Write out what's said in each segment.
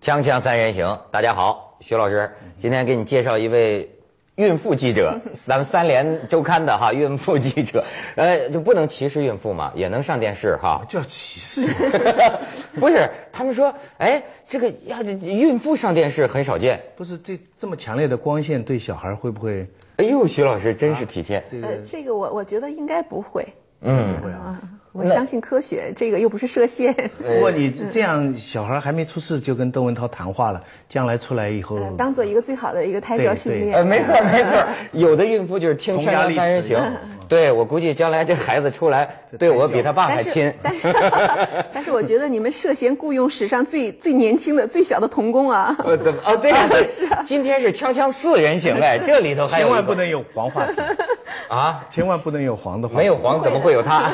锵锵三人行，大家好，徐老师，今天给你介绍一位孕妇记者，咱们三联周刊的哈孕妇记者，就不能歧视孕妇嘛，也能上电视哈。 叫歧视？ 不是，他们说，哎，这个孕妇上电视很少见。 不是这么强烈的光线对小孩会不会？ 哎呦，徐老师真是体贴。 这个我觉得应该不会。 不会啊。 我相信科学，这个又不是射线。 不过你这样，小孩还没出世就跟窦文涛谈话了，将来出来以后， 当做一个最好的一个胎教训练。 没错没错，有的孕妇就是听《锵锵三人行》，对我估计将来这孩子出来对我比他爸还亲。 但是我觉得你们涉嫌雇佣史上最年轻的、最小的童工啊！ 怎么？哦，对呀，是啊。今天是锵锵四人行哎，这里头还有千万不能有黄话题啊！ 千万不能有黄的话， 没有黄怎么会有他？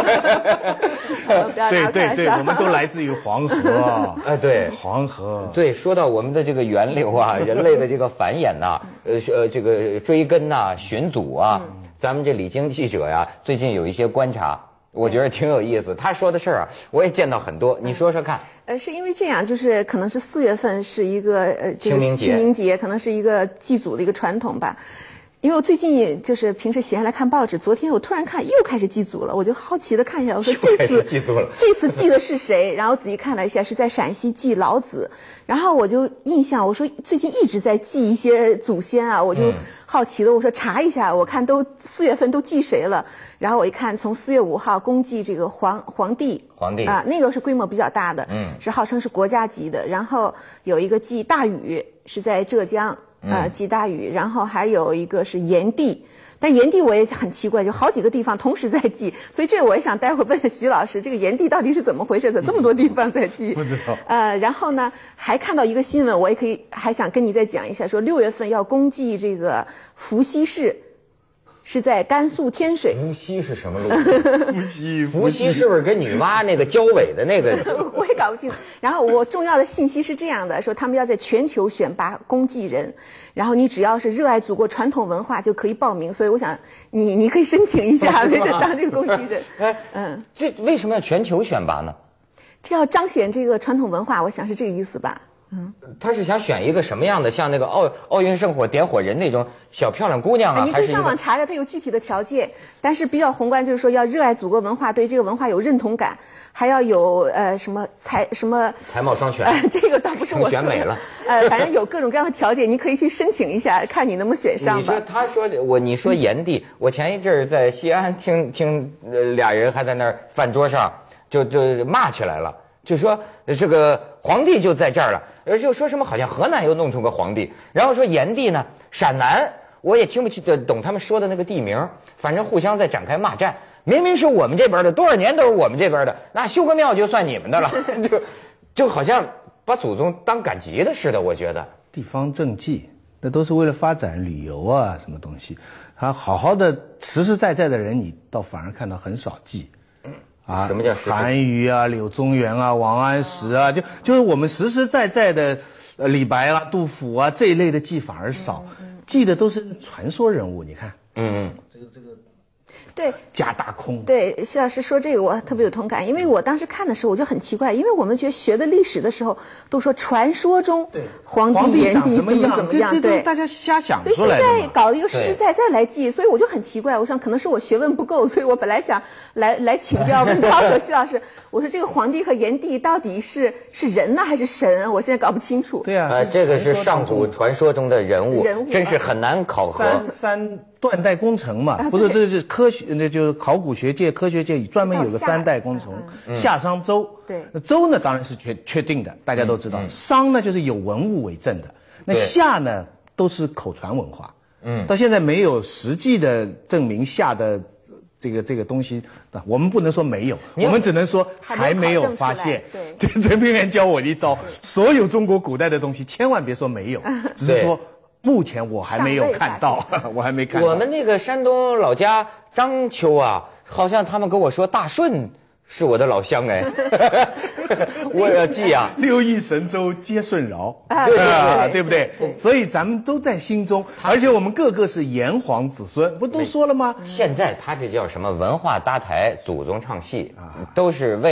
对，我们都来自于黄河。 对， 黄河。 对，说到我们的这个源流啊，人类的这个繁衍呐，这个追根呐、寻祖啊，咱们这李菁记者呀，最近有一些观察，我觉得挺有意思。他说的事儿啊，我也见到很多，你说说看。 是因为这样，就是可能是4月份是一个清明节， 可能是一个祭祖的一个传统吧。因为我最近就是平时闲来看报纸，昨天我突然看又开始祭祖了，我就好奇的看一下，我说这次祭的是谁？然后仔细看了一下，是在陕西祭老子。然后我就印象，我说最近一直在祭一些祖先啊，我就好奇的我说查一下，我看都4月份都祭谁了？然后我一看，从4月5号公祭这个皇帝啊，那个是规模比较大的，是号称是国家级的。然后有一个祭大禹，是在浙江。祭大禹，然后还有一个是炎帝，但炎帝我也很奇怪，就好几个地方同时在祭，所以这我也想待会儿问徐老师，这个炎帝到底是怎么回事？怎么这么多地方在祭？ 不知道。 然后呢，还看到一个新闻，我也还想跟你再讲一下，说6月份要公祭这个伏羲氏。是在甘肃天水。 伏羲是什么路？ 伏羲是不是跟女娲那个交尾的那个？ 我也搞不清楚。然后我重要的信息是这样的，说他们要在全球选拔公祭人，然后你只要是热爱祖国传统文化就可以报名。所以我想你可以申请一下，当这个公祭人。 这为什么要全球选拔呢？ 这要彰显这个传统文化，我想是这个意思吧。 他是想选一个什么样的，像那个奥运圣火点火人那种小漂亮姑娘啊？ 你可以上网查查，它有具体的条件，但是比较宏观，就是说要热爱祖国文化，对这个文化有认同感，还要有什么才貌双全。 这个倒不是我选美了。 反正有各种各样的条件，你可以去申请一下，看你能不能选上吧。 你说炎帝，我前一阵儿在西安听俩人还在那儿饭桌上就骂起来了。就说这个皇帝就在这儿了，就说什么好像河南又弄出个皇帝，然后说炎帝呢，陕南我也听不懂他们说的那个地名，反正互相在展开骂战。明明是我们这边的，多少年都是我们这边的，那修个庙就算你们的了，就好像把祖宗当赶集的似的。我觉得地方政绩那都是为了发展旅游啊，什么东西，他好好的实实在在的人，你倒反而看到很少记。 什么叫韩愈啊、柳宗元啊、王安石啊，就是我们实实在在的李白啊、杜甫啊这一类的记反而少，记的都是传说人物。你看，这个。 对， 假大空。 对，徐老师说这个我特别有同感，因为我当时看的时候我就很奇怪，因为我们学的历史的时候都说传说中皇帝炎帝怎么样， 对，大家瞎想出来的。 所以现在搞一个实实在在来记，所以我就很奇怪，我想可能是我学问不够，所以我本来想来请教文涛和徐老师，我说这个皇帝和炎帝到底是人呢还是神？我现在搞不清楚。 对啊， 这个是上古传说中的人物，真是很难考核。 三断代工程嘛，不是，这是科学，那就是考古学界、科学界专门有个3代工程，夏商周。 对， 那周呢当然是确定的，大家都知道。商呢就是有文物为证的，那夏呢都是口传文化。到现在没有实际的证明夏的这个东西，我们不能说没有，我们只能说还没有发现。对，陈平原教我一招，所有中国古代的东西千万别说没有，只是说。目前我还没有看到，我还没看到。 我们那个山东老家章丘啊，好像他们跟我说大顺是我的老乡哎，我要记啊 ，6亿神州皆舜尧，对不对？ 对， 所以咱们都在心中，而且我们个个是炎黄子孙，不都说了吗？ 现在他这叫什么文化搭台，祖宗唱戏，都是为了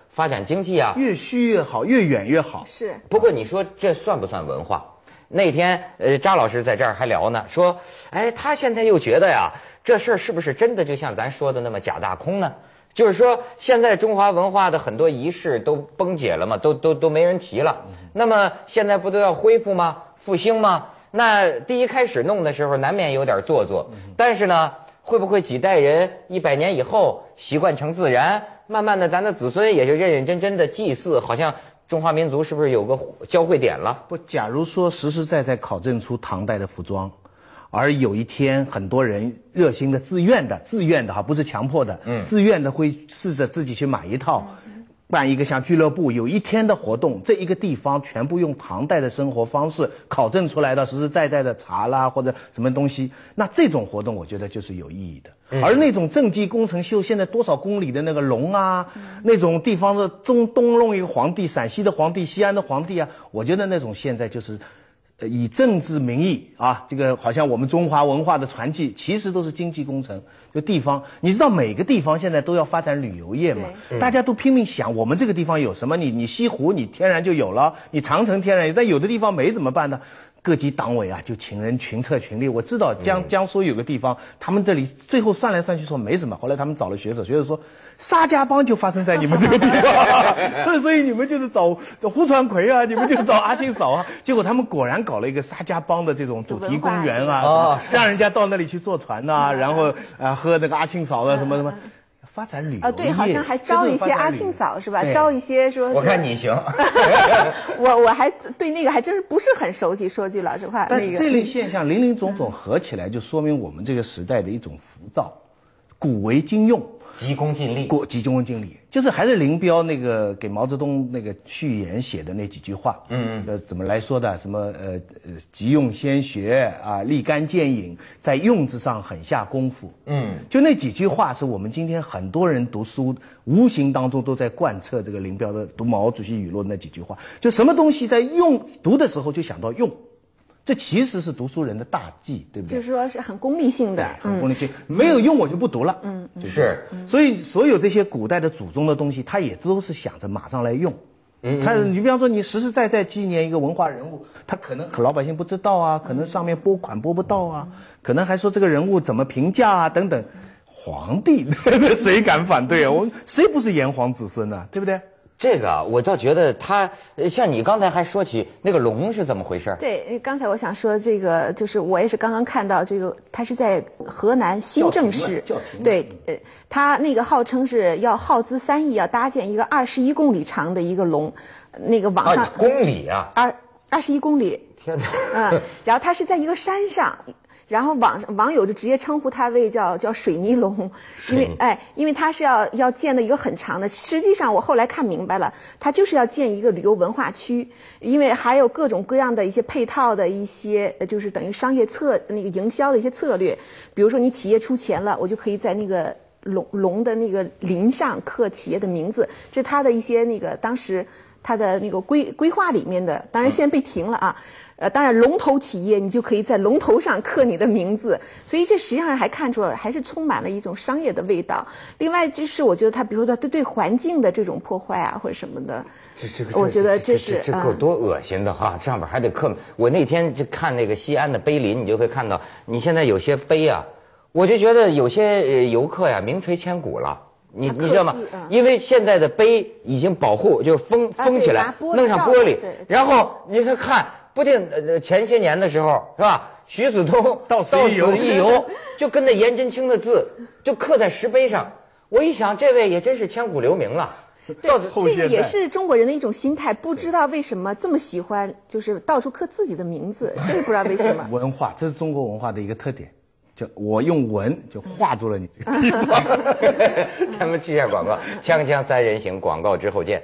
发展经济啊， 越虚越好，越远越好。 是。 不过你说这算不算文化？那天扎老师在这儿还聊呢，说，哎，他现在又觉得呀，这事儿是不是真的就像咱说的那么假大空呢？就是说，现在中华文化的很多仪式都崩解了嘛，都没人提了。那么现在不都要恢复吗？复兴吗？那第一开始弄的时候难免有点做作，但是呢，会不会几代人100年以后习惯成自然，慢慢的咱的子孙也就认认真真的祭祀，好像中华民族是不是有个交汇点了？ 不，假如说实实在在考证出唐代的服装，而有一天很多人热心的、自愿的哈，不是强迫的，自愿的会试着自己去买一套，办一个像俱乐部，有一天的活动，这一个地方全部用唐代的生活方式考证出来的实实在在的茶啦或者什么东西，那这种活动我觉得就是有意义的。而那种政绩工程秀，现在多少公里的那个龙啊，那种地方的东弄一个皇帝，陕西的皇帝、西安的皇帝啊，我觉得那种现在就是以政治名义啊，这个好像我们中华文化的传记，其实都是经济工程。就地方，你知道每个地方现在都要发展旅游业嘛，大家都拼命想我们这个地方有什么，你西湖你天然就有了，你长城天然有，但有的地方没怎么办呢？各级党委啊，就请人群策群力。我知道江苏有个地方，他们这里最后算来算去说没什么，后来他们找了学者说沙家浜就发生在你们这个地方，所以你们就是找胡传魁啊，你们就找阿庆嫂啊。结果他们果然搞了一个沙家浜的这种主题公园啊，让人家到那里去坐船呐，然后喝那个阿庆嫂啊什么。发展旅游业对，好像还招一些阿庆嫂是吧？招一些说， 我看你行。 我还对那个还真是不是很熟悉，说句老实话。 但这类现象林林总总合起来，就说明我们这个时代的一种浮躁，古为今用， 急功近利。 急功近利，就是还是林彪那个给毛泽东那个序言写的那几句话。怎么来说的？什么急用先学啊，立竿见影，在用字上很下功夫。就那几句话是我们今天很多人读书无形当中都在贯彻这个林彪的读毛主席语录的那几句话。就什么东西在读的时候就想到用。这其实是读书人的大忌，对不对？ 就是说是很功利性的， 很功利性，没有用我就不读了。 是。 所以所有这些古代的祖宗的东西，他也都是想着马上来用。你比方说你实实在在纪念一个文化人物，他可能老百姓不知道啊，可能上面拨款拨不到啊，可能还说这个人物怎么评价啊等等。皇帝谁敢反对啊？谁不是炎黄子孙呢？对不对？ 这个我倒觉得他像你刚才还说起那个龙是怎么回事？ 对，刚才我想说这个，就是我也是刚刚看到这个，他是在河南新郑市，对，他那个号称是要耗资3亿，要搭建一个21公里长的一个龙，那个网上公里啊 ，21公里， 天哪， 然后他是在一个山上。然后网友就直接称呼它为叫水泥龙，因为它是要建的一个很长的。实际上我后来看明白了，它就是要建一个旅游文化区，因为还有各种各样的一些配套的一些，就是等于商业那个营销的一些策略。比如说你企业出钱了，我就可以在那个龙的那个鳞上刻企业的名字，这是它的一些那个当时它的那个规划里面的，当然现在被停了啊。当然，龙头企业你就可以在龙头上刻你的名字，所以这实际上还看出了还是充满了一种商业的味道。另外就是我觉得它，比如说它对环境的这种破坏啊，或者什么的，我觉得这够多恶心的哈！上边还得刻。我那天就看那个西安的碑林，你就会看到，你现在有些碑啊，我就觉得有些游客呀名垂千古了。你知道吗？因为现在的碑已经保护，就是封起来，弄上玻璃，然后你看。不定前些年的时候是吧？徐子东到此一游，就跟那颜真卿的字就刻在石碑上。我一想，这位也真是千古留名了。 对，这个也是中国人的一种心态，不知道为什么这么喜欢，就是到处刻自己的名字，真是不知道为什么。 文化，这是中国文化的一个特点，就我用文就画住了你这个地方。 咱们去下广告，锵锵三人行，广告之后见。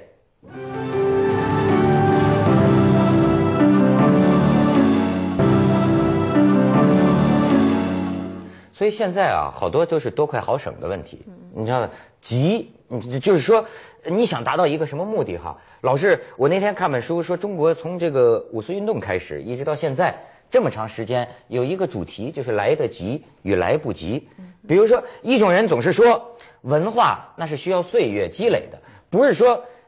所以现在啊，好多都是多快好省的问题。你知道，急，就是说，你想达到一个什么目的哈？老是，我那天看本书说，中国从这个五四运动开始，一直到现在这么长时间，有一个主题就是来得及与来不及。比如说，一种人总是说，文化那是需要岁月积累的，不是说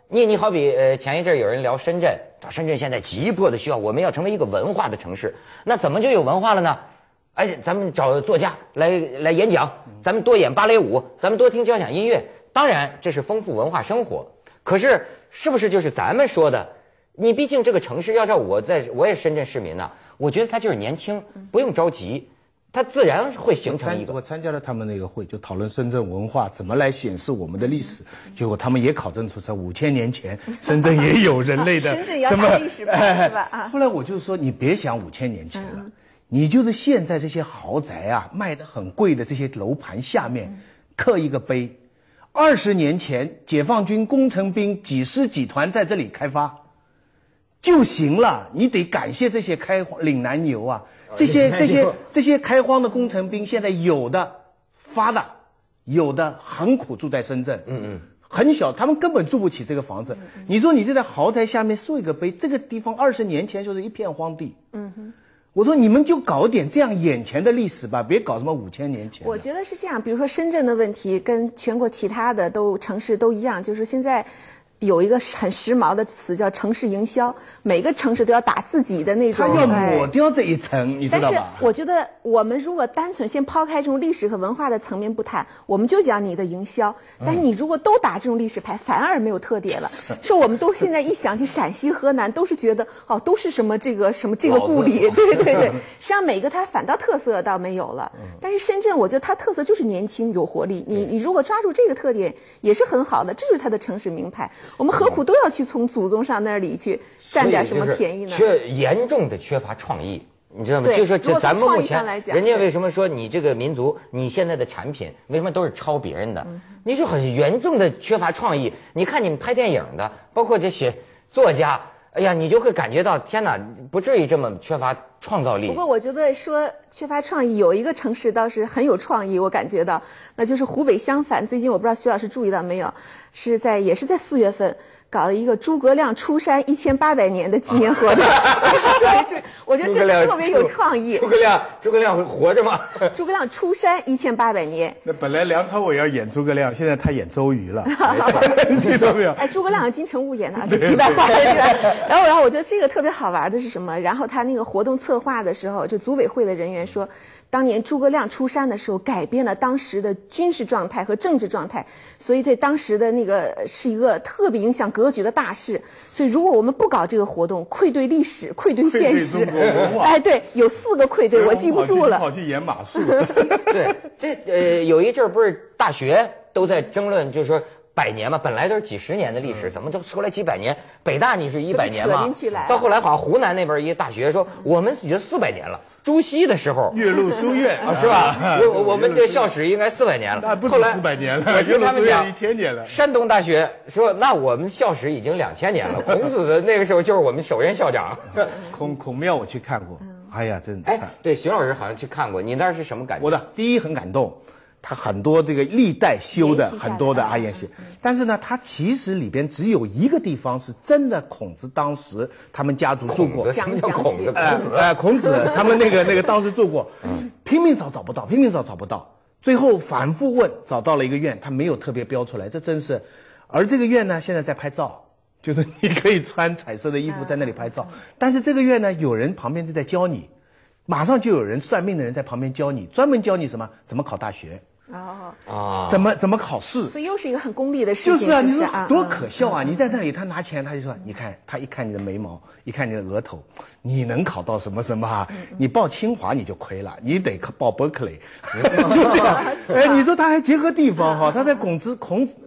你好比前一阵有人聊深圳，深圳现在急迫的需要我们要成为一个文化的城市，那怎么就有文化了呢？哎，咱们找作家来演讲，咱们多演芭蕾舞，咱们多听交响音乐，当然这是丰富文化生活。可是是不是就是咱们说的？你毕竟这个城市，要照我也是深圳市民呐，我觉得它就是年轻，不用着急。它自然会形成一个。 我参加了他们那个会，就讨论深圳文化怎么来显示我们的历史。结果他们也考证出，在5000年前，深圳也有人类的深圳要打历史牌是吧？ 后来我就说，你别想5000年前了，你就是现在这些豪宅啊，卖得很贵的这些楼盘下面刻一个碑，20年前解放军工程兵几师几团在这里开发就行了。你得感谢这些岭南牛啊。这些开荒的工程兵，现在有的发达，有的很苦住在深圳，很小，他们根本住不起这个房子。你说你这在豪宅下面竖一个碑，这个地方20年前就是一片荒地。我说你们就搞点这样眼前的历史吧，别搞什么5000年前。 我觉得是这样，比如说深圳的问题跟全国其他的城市都一样，就是现在。有一个很时髦的词叫城市营销，每个城市都要打自己的那种， 他要抹掉这一层，你知道吧？ 但是我觉得我们如果单纯先抛开这种历史和文化的层面不谈，我们就讲你的营销。但是你如果都打这种历史牌，反而没有特点了。说我们都现在一想起陕西、河南，都是觉得都是什么这个故里，对。实际上每个它反倒特色倒没有了。但是深圳，我觉得它特色就是年轻有活力。你如果抓住这个特点，也是很好的，这就是它的城市名牌。我们何苦都要去从祖宗上那里去占点什么便宜呢？ 严重的缺乏创意，你知道吗？ 就说咱们目前，人家为什么说你你这个民族，你现在的产品为什么都是抄别人的？你就很严重的缺乏创意。你看你们拍电影的，包括这些作家。哎呀，你就会感觉到天哪，不至于这么缺乏创造力。 不过我觉得说缺乏创意，有一个城市倒是很有创意，我感觉到，那就是湖北襄樊。最近我不知道徐老师注意到没有，也是在4月份搞了一个诸葛亮出山1800年的纪念活动。我觉得这个特别有创意。 诸葛亮活着吗？ 诸葛亮出山1800年。 那本来梁朝伟要演诸葛亮，现在他演周瑜了，你听到没有？ 哎，诸葛亮金城武演的，一般话是吧？然后我觉得这个特别好玩的是什么？然后他那个活动策划的时候，就组委会的人员说，当年诸葛亮出山的时候，改变了当时的军事状态和政治状态，所以在当时的那个是一个特别影响格局的大事。所以如果我们不搞这个活动，愧对历史，愧对现实。哎，对，有4个愧对，我记不住了。 跑去演马术。 对，这有一阵儿不是大学都在争论，就是说。100年嘛，本来都是几十年的历史，怎么都出来几百年？北大你是100年嘛？到后来好像湖南那边一个大学说，我们已经400年了。朱熹的时候， 岳麓书院啊，是吧？我们这校史应该400年了。 那不止400年了，岳麓书院1000年了。 山东大学说，那我们校史已经2000年了。孔子的那个时候就是我们首任校长。 孔庙我去看过，哎呀，真的。 哎，对，徐老师好像去看过，你那是什么感觉？ 我的第一很感动。他很多这个历代修的很多的阿沿溪，但是呢，他其实里边只有一个地方是真的孔子当时他们家族做过。 什么叫孔子？ 孔子他们那个当时做过，拼命找不到，最后反复问，找到了一个院，他没有特别标出来，这真是。而这个院呢，现在在拍照，就是你可以穿彩色的衣服在那里拍照，但是这个院呢，有人旁边就在教你，马上就有人算命的人在旁边教你，专门教你什么，怎么考大学。怎么考试？ 所以又是一个很功利的事情。 就是啊，你说多可笑啊！你在那里，他拿钱，他就说，你看，他一看你的眉毛，一看你的额头，你能考到什么什么啊？你报清华你就亏了，你得报伯克利，就这样。哎，你说他还结合地方哈，他在孔子，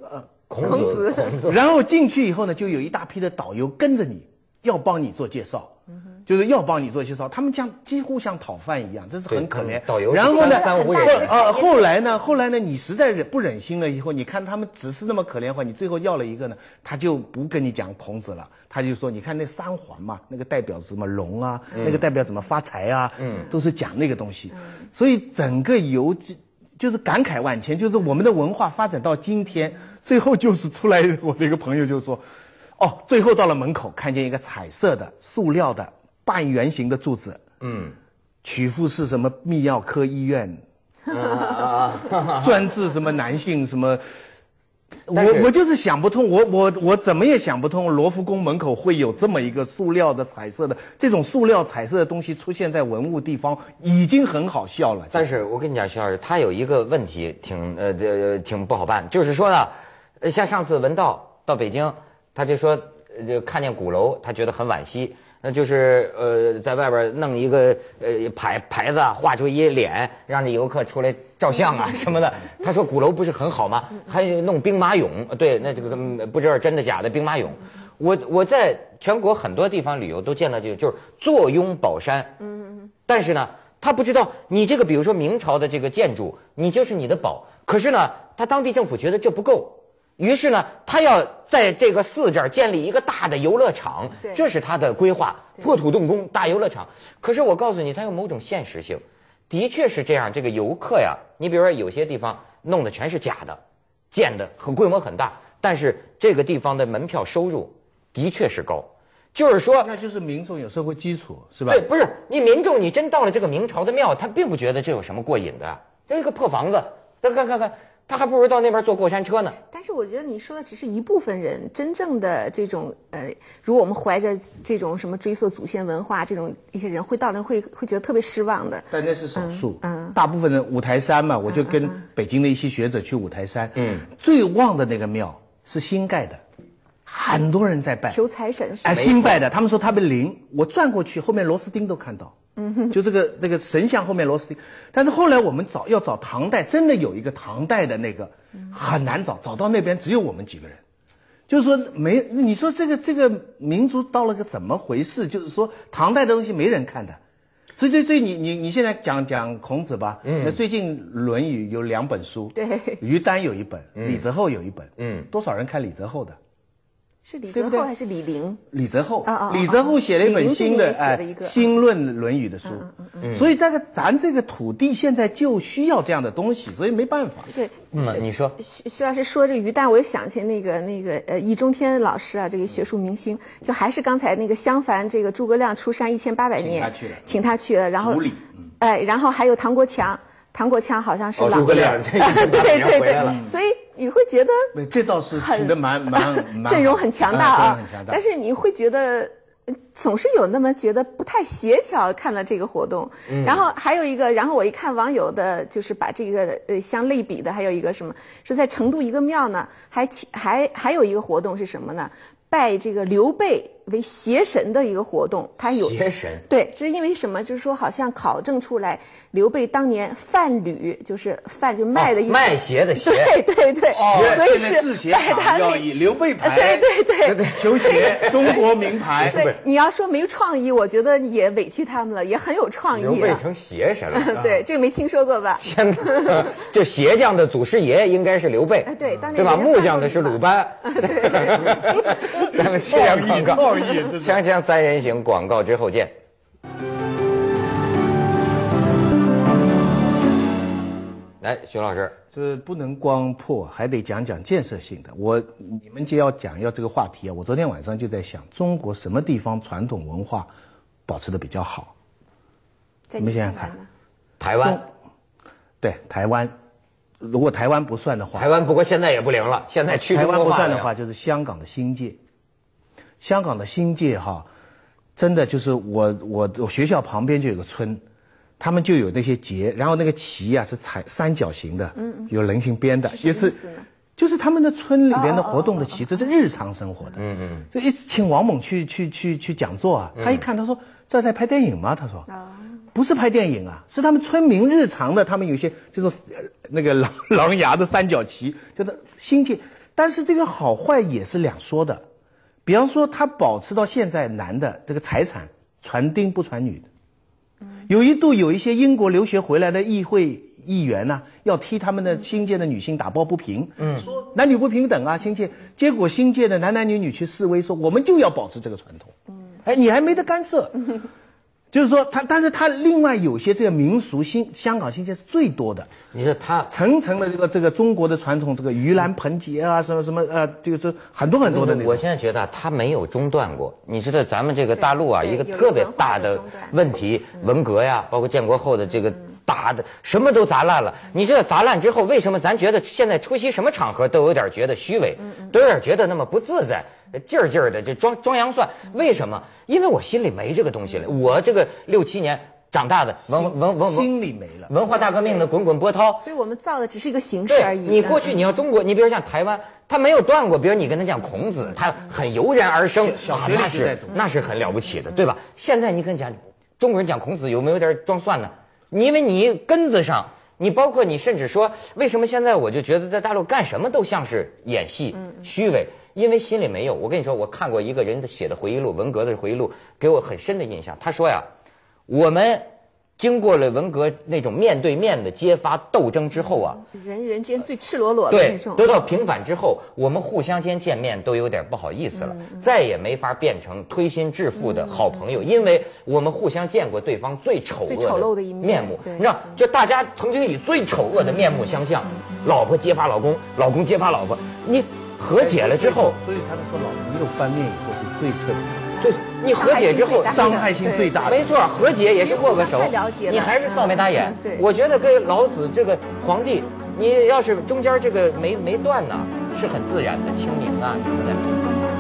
然后进去以后呢，就有一大批的导游跟着你，要帮你做介绍。就是要帮你做介绍，他们几乎像讨饭一样，这是很可怜。 导游， 然后呢，后来呢，你实在不忍心了以后，你看他们只是那么可怜的话，你最后要了一个呢，他就不跟你讲孔子了，他就说，你看那3环嘛，那个代表什么龙啊，那个代表怎么发财啊，都是讲那个东西。所以整个就是感慨万千，就是我们的文化发展到今天，最后就是出来，我的一个朋友就说，最后到了门口，看见一个彩色的塑料的半圆形的柱子，曲阜市什么泌尿科医院，专治什么男性什么我就是想不通，我怎么也想不通，罗浮宫门口会有这么一个塑料的彩色的这种塑料彩色的东西出现在文物地方，已经很好笑了。 但是我跟你讲，徐老师，他有一个问题挺不好办，就是说呢，像上次文道到北京，他就说就看见鼓楼，他觉得很惋惜。那就是在外边弄一个牌子啊，画出一脸，让这游客出来照相啊什么的。他说鼓楼不是很好吗？还弄兵马俑，对，那这个不知道真的假的兵马俑。我在全国很多地方旅游都见到这个，就是坐拥宝山。但是呢，他不知道你这个，比如说明朝的这个建筑，你就是你的宝。可是呢，他当地政府觉得这不够。于是呢，他要在这个寺这儿建立一个大的游乐场，这是他的规划，破土动工大游乐场。可是我告诉你，它有某种现实性，的确是这样。这个游客呀，你比如说有些地方弄的全是假的，建的很规模很大，但是这个地方的门票收入的确是高，就是说， 那就是民众有社会基础，是吧？ 对，不是你民众，你真到了这个明朝的庙，他并不觉得这有什么过瘾的，这个破房子，看。他还不如到那边坐过山车呢。 但是我觉得你说的只是一部分人，真正的这种如果我们怀着这种什么追溯祖先文化这种一些人会到那会觉得特别失望的。 但那是少数，大部分人五台山嘛，我就跟北京的一些学者去五台山，最旺的那个庙是新盖的，很多人在拜， 求财神是吧？ 新拜的，他们说他们灵，我转过去后面螺丝钉都看到。就那个神像后面螺丝钉，但是后来我们要找唐代，真的有一个唐代的那个很难找到那边只有我们几个人，就是说你说这个民族到了个怎么回事？就是说唐代的东西没人看的，所以你现在讲孔子吧，那最近《论语》有2本书， 对， 于丹有一本，李泽厚有一本，多少人看李泽厚的？ 是李泽厚还是李陵？ 李泽厚，李泽厚写了一本新的新论《论语》的书，所以咱这个土地现在就需要这样的东西，所以没办法。 对， 你说徐老师说这个于丹，我又想起那个易中天老师啊，这个学术明星，就还是刚才那个襄樊这个诸葛亮出山1800年，请他去了，然后然后还有唐国强好像是诸葛亮， 对，所以你会觉得这倒是请的蛮阵容很强大啊，但是你会觉得总是有那么觉得不太协调，看了这个活动，然后还有一个，然后我一看网友的，就是把这个相类比的，还有一个什么是在成都一个庙呢，还有一个活动是什么呢？拜这个刘备为邪神的一个活动，他有邪神， 对，这是因为什么？就是说好像考证出来，刘备当年贩履，就是贩就卖的意思， 卖鞋的鞋， 对，所以是制鞋厂要以刘备牌， 对， 球鞋中国名牌。 对，你要说没创意，我觉得也委屈他们了，也很有创意。 刘备成邪神了， 对，这个没听说过吧？ 天哪，就鞋匠的祖师爷应该是刘备， 对吧？木匠的是鲁班，咱们接着广告，锵锵三人行，广告之后见。来，徐老师， 这不能光破，还得讲建设性的。你们既要讲这个话题啊，我昨天晚上就在想，中国什么地方传统文化保持的比较好？你们想想看， 台湾， 对，台湾。如果台湾不算的话， 台湾不过现在也不灵了。现在去台湾不算的话，就是香港的新界。香港的新界哈，真的就是我学校旁边就有个村，他们就有那些节，然后那个旗啊是三角形的，有人形编的，也是就是他们的村里边的活动的旗，这是日常生活的。就一直请王猛去讲座啊，他一看他说这在拍电影吗？他说不是拍电影啊，是他们村民日常的，他们有些就是那个狼牙的三角旗，就是新界。但是这个好坏也是两说的。比方说，他保持到现在男的这个财产传丁不传女的，有一度有一些英国留学回来的议会议员呢，要替他们的新界的女性打抱不平，说男女不平等啊，新界。结果新界的男女去示威，说我们就要保持这个传统，你还没得干涉。就是说但是他另外有些这个民俗香港新界是最多的。 你说他层层的这个中国的传统，这个盂兰盆节啊，什么就是很多的那种。 我现在觉得他没有中断过。你知道咱们这个大陆啊，一个特别大的问题，文革呀，包括建国后的这个打的什么都砸烂了。你这砸烂之后，为什么咱觉得现在出席什么场合都有点觉得虚伪，都有点觉得那么不自在，劲儿的就装洋蒜？为什么？因为我心里没这个东西了。我这个6、7年长大的心里没了文化大革命的滚滚波涛， 所以我们造的只是一个形式而已。 你过去你要中国，你比如像台湾，他没有断过。比如你跟他讲孔子，他很油然而生， 小学里是在读， 那是很了不起的，对吧？现在你跟讲中国人讲孔子，有没有点装蒜呢？因为你根子上，你包括你甚至说，为什么现在我就觉得在大陆干什么都像是演戏、虚伪，因为心里没有。我跟你说，我看过一个人写的回忆录，文革的回忆录，给我很深的印象。他说呀，我们经过了文革那种面对面的揭发斗争之后啊， 人与人之间最赤裸裸的那种， 得到平反之后，我们互相间见面都有点不好意思了，再也没法变成推心置腹的好朋友，因为我们互相见过对方最丑恶的一面目。你知道，就大家曾经以最丑恶的面目相向，老婆揭发老公，老公揭发老婆，你和解了之后， 所以他们说老朋友翻面以后是最彻底的。 就是你和解之后伤害性最大的， 没错，和解也是握个手，你还是臊眉打眼。 对， 我觉得跟老子这个皇帝，你要是中间这个没断呢，是很自然的清明啊什么的。